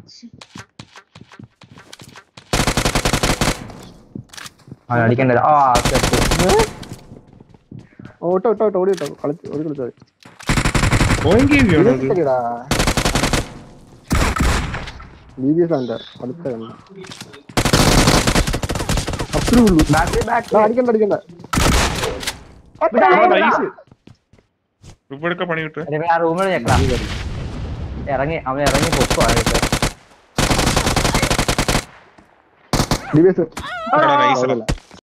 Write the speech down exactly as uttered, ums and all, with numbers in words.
അടിക്കണ്ട. ആ auto auto auto ഓടി ഓട്ടോ കളിച്ച് ഓടി കളിച്ചാൽ ബി ബി എസ് ആണ് അടുത്ത അത്രേ ഉള്ളൂ. അടിക്കണ്ട അടിക്കണ്ട പണി കിട്ടും. റൂമിൽ ഞെക്കാം. ഇറങ്ങി അവൻ ഇറങ്ങി പൊക്കുവാണ്. B B S